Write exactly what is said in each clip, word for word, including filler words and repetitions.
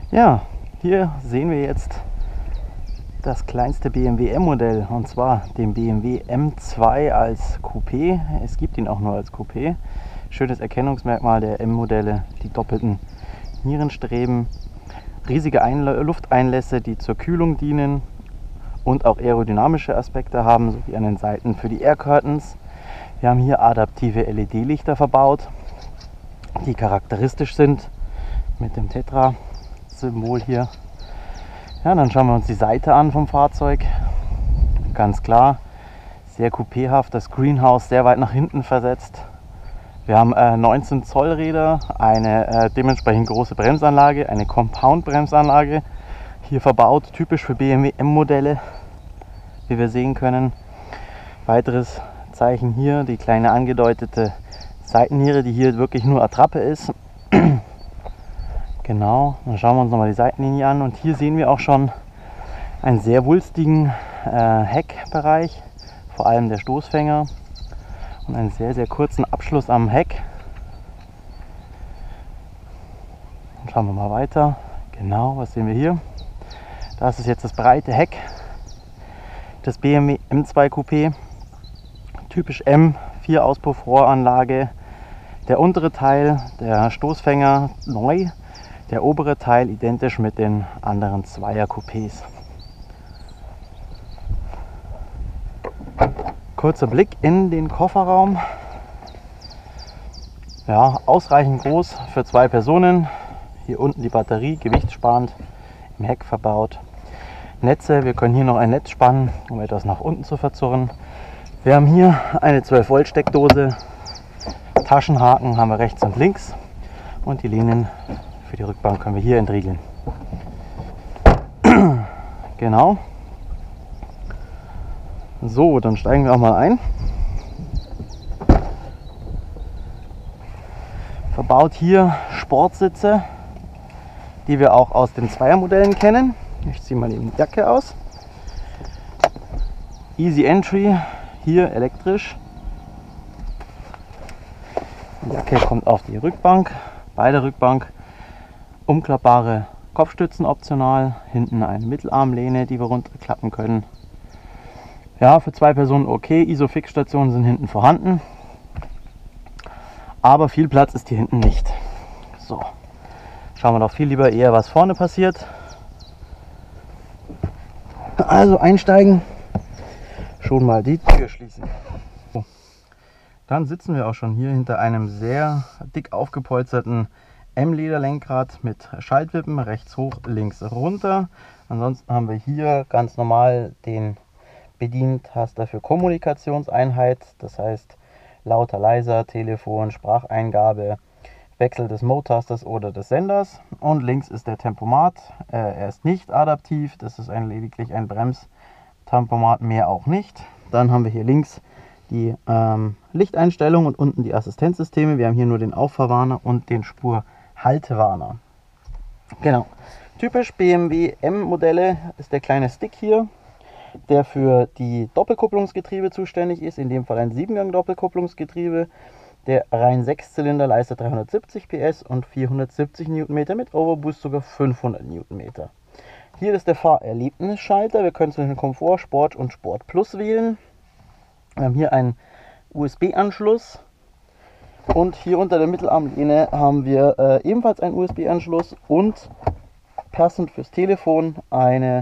Ja, hier sehen wir jetzt das kleinste B M W M-Modell, und zwar den B M W M zwei als Coupé. Es gibt ihn auch nur als Coupé. Schönes Erkennungsmerkmal der M-Modelle, die doppelten Nierenstreben, riesige Einla- Lufteinlässe, die zur Kühlung dienen und auch aerodynamische Aspekte haben, sowie an den Seiten für die Air Curtains. Wir haben hier adaptive L E D-Lichter verbaut, die charakteristisch sind mit dem Tetra-Symbol hier. Ja, dann schauen wir uns die Seite an vom Fahrzeug. Ganz klar, sehr coupéhaft, das Greenhouse sehr weit nach hinten versetzt. Wir haben äh, neunzehn Zoll Räder, eine äh, dementsprechend große Bremsanlage, eine Compound-Bremsanlage hier verbaut, typisch für B M W M-Modelle, wie wir sehen können. Weiteres Zeichen hier, die kleine angedeutete Seitenniere, die hier wirklich nur Attrappe ist. Genau, dann schauen wir uns nochmal die Seitenlinie an, und hier sehen wir auch schon einen sehr wulstigen äh, Heckbereich, vor allem der Stoßfänger, und einen sehr sehr kurzen Abschluss am Heck. Dann schauen wir mal weiter. Genau, was sehen wir hier? Das ist jetzt das breite Heck des B M W M zwei Coupé, typisch M, vier Auspuffrohranlage. Der untere Teil, der Stoßfänger, neu. Der obere Teil identisch mit den anderen Zweier-Coupés. Kurzer Blick in den Kofferraum. Ja, ausreichend groß für zwei Personen. Hier unten die Batterie, gewichtssparend, im Heck verbaut. Netze, wir können hier noch ein Netz spannen, um etwas nach unten zu verzurren. Wir haben hier eine zwölf Volt Steckdose. Taschenhaken haben wir rechts und links, und die Linien für die Rückbank können wir hier entriegeln. Genau. So, dann steigen wir auch mal ein. Verbaut hier Sportsitze, die wir auch aus den Zweiermodellen kennen. Ich ziehe mal die Jacke aus. Easy Entry, hier elektrisch. Die Jacke kommt auf die Rückbank, bei der Rückbank umklappbare Kopfstützen optional, hinten eine Mittelarmlehne, die wir runterklappen können. Ja, für zwei Personen okay, Isofix-Stationen sind hinten vorhanden, aber viel Platz ist hier hinten nicht. So, schauen wir doch viel lieber eher, was vorne passiert. Also einsteigen, schon mal die Tür schließen. So. Dann sitzen wir auch schon hier hinter einem sehr dick aufgepolsterten M-Lederlenkrad mit Schaltwippen, rechts hoch, links runter. Ansonsten haben wir hier ganz normal den Bedientaster für Kommunikationseinheit, das heißt lauter, leiser, Telefon, Spracheingabe, Wechsel des Mode-Tasters oder des Senders. Und links ist der Tempomat. Äh, er ist nicht adaptiv, das ist ein, lediglich ein Bremstempomat, mehr auch nicht. Dann haben wir hier links die ähm, Lichteinstellung und unten die Assistenzsysteme. Wir haben hier nur den Auffahrwarner und den Spurhaltewarner. Genau. Typisch B M W M-Modelle ist der kleine Stick hier, der für die Doppelkupplungsgetriebe zuständig ist. In dem Fall ein siebengang Doppelkupplungsgetriebe. Der rein Sechszylinder leistet dreihundertsiebzig P S und vierhundertsiebzig Newtonmeter, mit Overboost sogar fünfhundert Newtonmeter. Hier ist der Fahrerlebnisschalter. Wir können zwischen Komfort, Sport und Sport Plus wählen. Wir haben hier einen U S B-Anschluss, und hier unter der Mittelarmlehne haben wir äh, ebenfalls einen U S B-Anschluss und passend fürs Telefon eine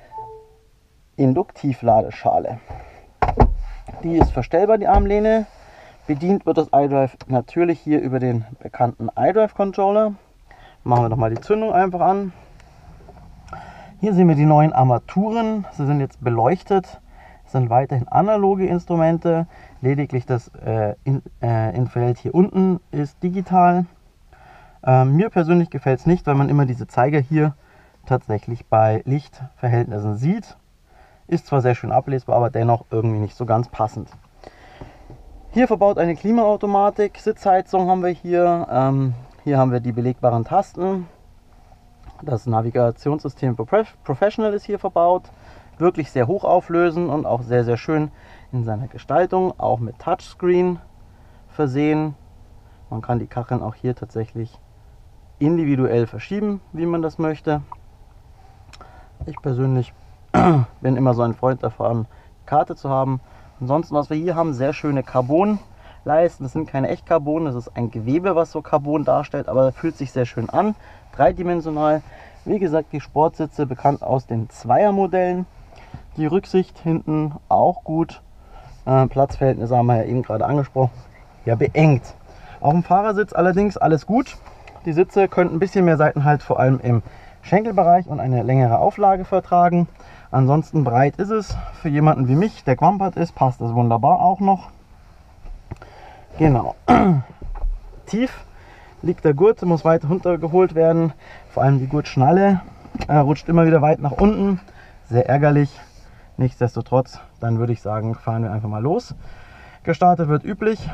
Induktivladeschale. Die ist verstellbar, die Armlehne. Bedient wird das iDrive natürlich hier über den bekannten iDrive-Controller. Machen wir nochmal die Zündung einfach an. Hier sehen wir die neuen Armaturen. Sie sind jetzt beleuchtet. Es sind weiterhin analoge Instrumente. Lediglich das äh, in, äh, Infrarot hier unten ist digital. Ähm, mir persönlich gefällt es nicht, weil man immer diese Zeiger hier tatsächlich bei Lichtverhältnissen sieht. Ist zwar sehr schön ablesbar, aber dennoch irgendwie nicht so ganz passend. Hier verbaut eine Klimaautomatik, Sitzheizung haben wir hier. Ähm, hier haben wir die belegbaren Tasten. Das Navigationssystem Professional ist hier verbaut. Wirklich sehr hochauflösend und auch sehr sehr schön in seiner Gestaltung. Auch mit Touchscreen versehen. Man kann die Kacheln auch hier tatsächlich individuell verschieben, wie man das möchte. Ich persönlich bin immer so ein Freund davon, Karte zu haben. Ansonsten, was wir hier haben, sehr schöne Carbonleisten. Das sind keine Echtcarbon, das ist ein Gewebe, was so Carbon darstellt, aber fühlt sich sehr schön an. Dreidimensional. Wie gesagt, die Sportsitze bekannt aus den Zweiermodellen. Die Rücksicht hinten auch gut. Äh, Platzverhältnisse haben wir ja eben gerade angesprochen. Ja, beengt. Auf dem Fahrersitz allerdings alles gut. Die Sitze könnten ein bisschen mehr Seitenhalt, vor allem im Schenkelbereich, und eine längere Auflage vertragen. Ansonsten breit ist es. Für jemanden wie mich, der gewampert ist, passt das wunderbar auch noch. Genau. Tief liegt der Gurt, muss weit runtergeholt werden. Vor allem die Gurtschnalle äh, rutscht immer wieder weit nach unten. Sehr ärgerlich. Nichtsdestotrotz, dann würde ich sagen, fahren wir einfach mal los. Gestartet wird üblich.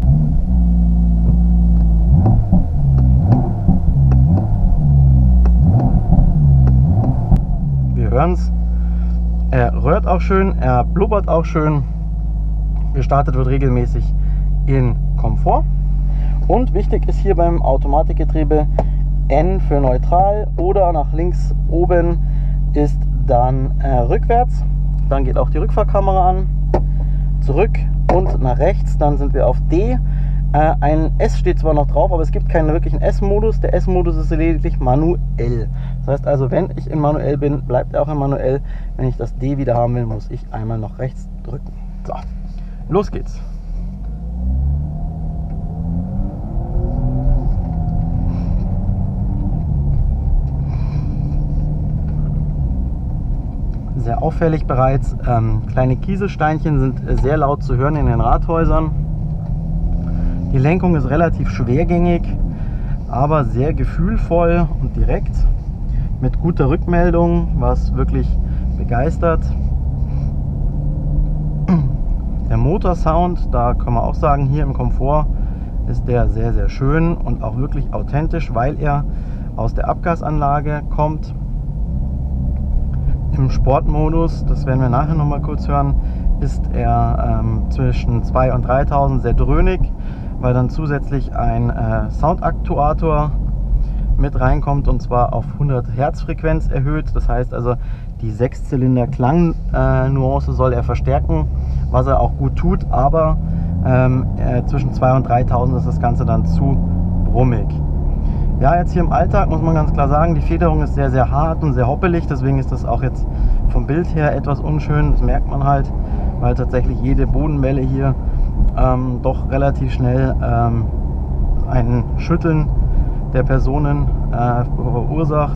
Wir hören es. Er röhrt auch schön, er blubbert auch schön. Gestartet wird regelmäßig in Komfort. Und wichtig ist hier beim Automatikgetriebe N für neutral oder nach links oben ist dann äh, rückwärts. Dann geht auch die Rückfahrkamera an. Zurück und nach rechts, dann sind wir auf D. Äh, ein S steht zwar noch drauf, aber es gibt keinen wirklichen S-Modus. Der S-Modus ist lediglich manuell. Das heißt also, wenn ich in manuell bin, bleibt er auch in manuell. Wenn ich das D wieder haben will, muss ich einmal nach rechts drücken. So, los geht's. Sehr auffällig bereits. Ähm, kleine Kieselsteinchen sind sehr laut zu hören in den Rathäusern. Die Lenkung ist relativ schwergängig, aber sehr gefühlvoll und direkt. Mit guter Rückmeldung, was wirklich begeistert. Der Motorsound, da kann man auch sagen, hier im Komfort ist der sehr, sehr schön und auch wirklich authentisch, weil er aus der Abgasanlage kommt. Im Sportmodus, das werden wir nachher noch mal kurz hören, ist er ähm, zwischen zweitausend und dreitausend sehr dröhnig, weil dann zusätzlich ein äh, Soundaktuator mit reinkommt und zwar auf hundert Hertz Frequenz erhöht. Das heißt also, die Sechszylinder Klangnuance äh, soll er verstärken, was er auch gut tut, aber ähm, äh, zwischen zweitausend und dreitausend ist das Ganze dann zu brummig. Ja, jetzt hier im Alltag muss man ganz klar sagen, die Federung ist sehr, sehr hart und sehr hoppelig, deswegen ist das auch jetzt vom Bild her etwas unschön, das merkt man halt, weil tatsächlich jede Bodenwelle hier ähm, doch relativ schnell ähm, ein Schütteln der Personen äh, verursacht.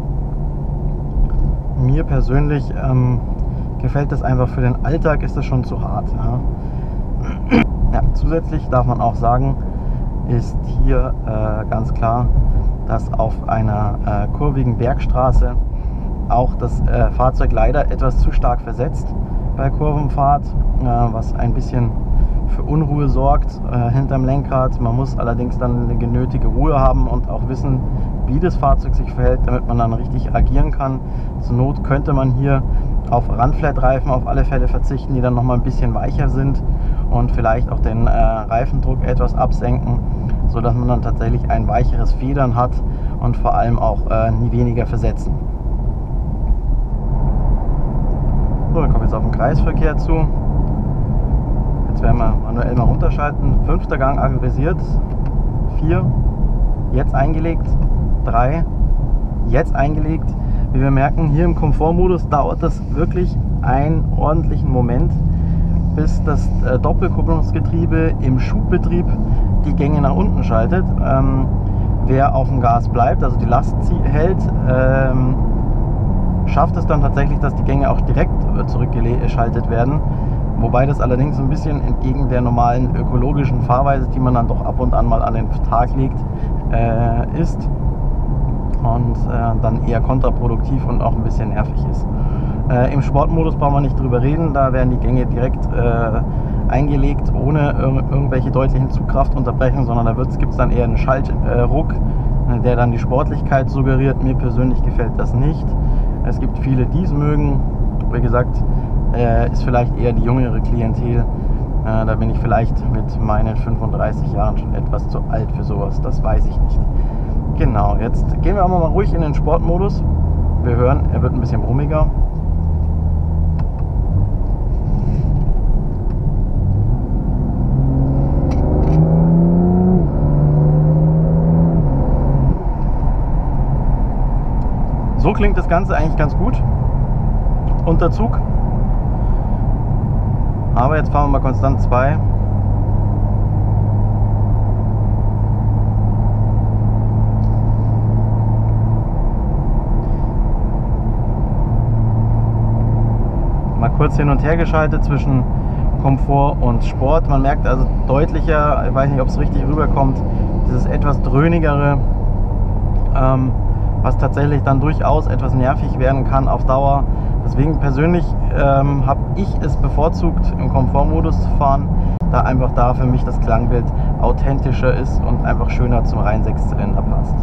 Mir persönlich ähm, gefällt das einfach, für den Alltag ist das schon zu hart. Ja. Ja, zusätzlich darf man auch sagen, ist hier äh, ganz klar, dass auf einer äh, kurvigen Bergstraße auch das äh, Fahrzeug leider etwas zu stark versetzt bei Kurvenfahrt, äh, was ein bisschen für Unruhe sorgt äh, hinterm Lenkrad. Man muss allerdings dann eine genötige Ruhe haben und auch wissen, wie das Fahrzeug sich verhält, damit man dann richtig agieren kann. Zur Not könnte man hier auf Run-Flat-Reifen auf alle Fälle verzichten, die dann noch mal ein bisschen weicher sind und vielleicht auch den äh, Reifendruck etwas absenken, so dass man dann tatsächlich ein weicheres Federn hat und vor allem auch äh, nie weniger versetzen. So, dann kommen wir jetzt auf den Kreisverkehr zu. Jetzt werden wir manuell mal runterschalten. Fünfter Gang avisiert. Vier. Jetzt eingelegt. Drei. Jetzt eingelegt. Wie wir merken, hier im Komfortmodus dauert das wirklich einen ordentlichen Moment, bis das äh, Doppelkupplungsgetriebe im Schubbetrieb die Gänge nach unten schaltet. Ähm, wer auf dem Gas bleibt, also die Last hält, ähm, schafft es dann tatsächlich, dass die Gänge auch direkt äh, zurückgeschaltet werden. Wobei das allerdings ein bisschen entgegen der normalen ökologischen Fahrweise, die man dann doch ab und an mal an den Tag legt, äh, ist. Und äh, dann eher kontraproduktiv und auch ein bisschen nervig ist. Äh, Im Sportmodus brauchen wir nicht drüber reden, da werden die Gänge direkt äh, eingelegt, ohne ir irgendwelche deutlichen Zugkraftunterbrechungen, sondern da gibt es dann eher einen Schaltruck, äh, der dann die Sportlichkeit suggeriert. Mir persönlich gefällt das nicht. Es gibt viele, die es mögen. Wie gesagt, äh, ist vielleicht eher die jüngere Klientel. Äh, da bin ich vielleicht mit meinen fünfunddreißig Jahren schon etwas zu alt für sowas, das weiß ich nicht. Genau, jetzt gehen wir aber mal ruhig in den Sportmodus. Wir hören, er wird ein bisschen brummiger. So klingt das Ganze eigentlich ganz gut unter Zug. Aber jetzt fahren wir mal konstant zwei. Mal kurz hin und her geschaltet zwischen Komfort und Sport. Man merkt also deutlicher, ich weiß nicht, ob es richtig rüberkommt, dieses etwas dröhnigere, ähm, was tatsächlich dann durchaus etwas nervig werden kann auf Dauer. Deswegen persönlich ähm, habe ich es bevorzugt, im Komfortmodus zu fahren, da einfach da für mich das Klangbild authentischer ist und einfach schöner zum reinen Sechszylinder passt.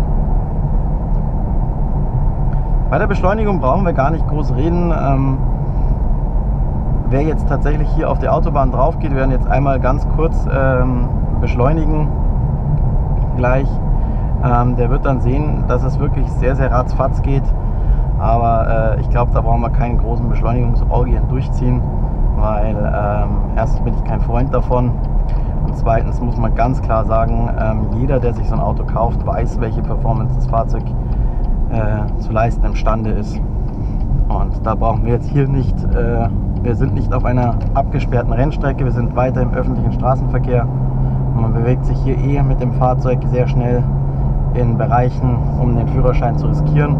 Bei der Beschleunigung brauchen wir gar nicht groß reden. Ähm, wer jetzt tatsächlich hier auf die Autobahn drauf geht, wir werden jetzt einmal ganz kurz ähm, beschleunigen gleich. Ähm, der wird dann sehen, dass es wirklich sehr, sehr ratzfatz geht. Aber äh, ich glaube, da brauchen wir keine großen Beschleunigungsorgien durchziehen, weil ähm, erstens bin ich kein Freund davon und zweitens muss man ganz klar sagen, ähm, jeder, der sich so ein Auto kauft, weiß, welche Performance das Fahrzeug äh, zu leisten imstande ist. Und da brauchen wir jetzt hier nicht, äh, wir sind nicht auf einer abgesperrten Rennstrecke, wir sind weiter im öffentlichen Straßenverkehr und man bewegt sich hier eh mit dem Fahrzeug sehr schnell in Bereichen, um den Führerschein zu riskieren.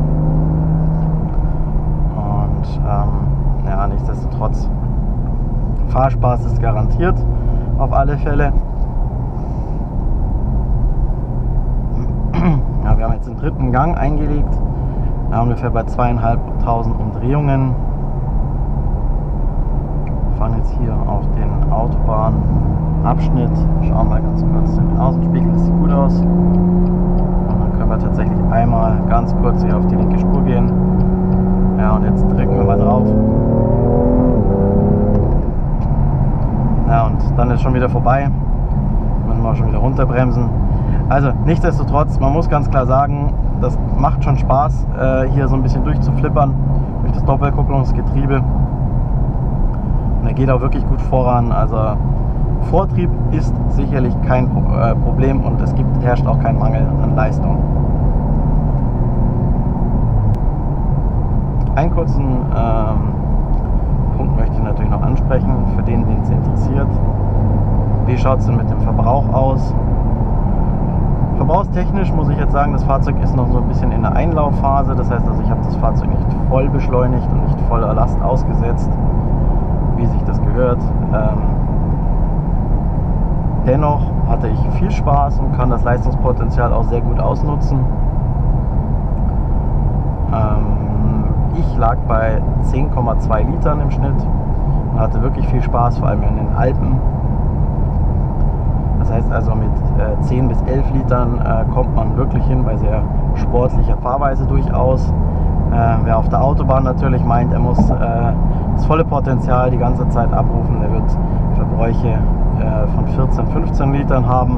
Und ähm, ja, nichtsdestotrotz, Fahrspaß ist garantiert, auf alle Fälle. Ja, wir haben jetzt den dritten Gang eingelegt, ja, ungefähr bei zweieinhalbtausend Umdrehungen. Wir fahren jetzt hier auf den Autobahnabschnitt, schauen mal ganz kurz den Außenspiegel, das sieht gut aus. Und dann können wir tatsächlich einmal ganz kurz hier auf die linke Spur gehen. Ja, und jetzt drücken wir mal drauf. Ja, und dann ist schon wieder vorbei. Müssen wir schon wieder runterbremsen. Also, nichtsdestotrotz, man muss ganz klar sagen, das macht schon Spaß, äh, hier so ein bisschen durchzuflippern durch das Doppelkupplungsgetriebe. Und er geht auch wirklich gut voran. Also, Vortrieb ist sicherlich kein äh, Problem und es gibt, herrscht auch kein Mangel an Leistung. Einen kurzen ähm, Punkt möchte ich natürlich noch ansprechen, für den, den es interessiert. Wie schaut es denn mit dem Verbrauch aus? Verbrauchstechnisch muss ich jetzt sagen, das Fahrzeug ist noch so ein bisschen in der Einlaufphase. Das heißt also, ich habe das Fahrzeug nicht voll beschleunigt und nicht voller Last ausgesetzt, wie sich das gehört. Ähm, dennoch hatte ich viel Spaß und kann das Leistungspotenzial auch sehr gut ausnutzen. Ähm, Ich lag bei zehn Komma zwei Litern im Schnitt und hatte wirklich viel Spaß, vor allem in den Alpen. Das heißt also, mit äh, zehn bis elf Litern äh, kommt man wirklich hin bei sehr sportlicher Fahrweise durchaus. Äh, wer auf der Autobahn natürlich meint, er muss äh, das volle Potenzial die ganze Zeit abrufen, der wird Verbräuche äh, von vierzehn, fünfzehn Litern haben.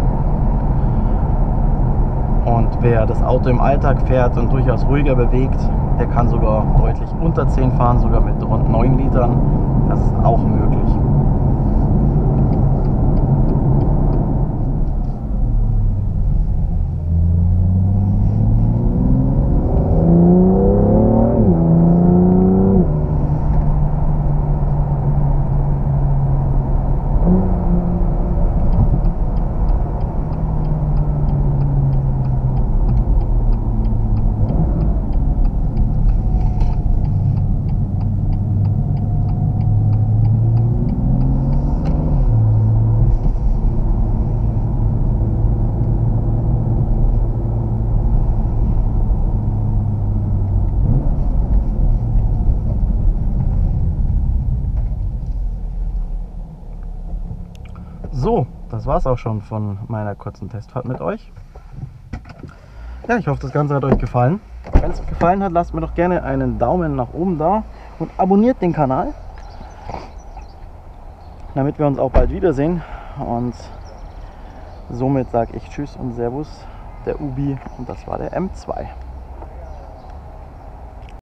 Und wer das Auto im Alltag fährt und durchaus ruhiger bewegt, der kann sogar deutlich unter zehn fahren, sogar mit rund neun Litern. Das ist auch möglich. So, das war es auch schon von meiner kurzen Testfahrt mit euch. Ja, ich hoffe, das Ganze hat euch gefallen. Wenn es gefallen hat, lasst mir doch gerne einen Daumen nach oben da und abonniert den Kanal, damit wir uns auch bald wiedersehen. Und somit sage ich Tschüss und Servus der Ubi und das war der M zwei.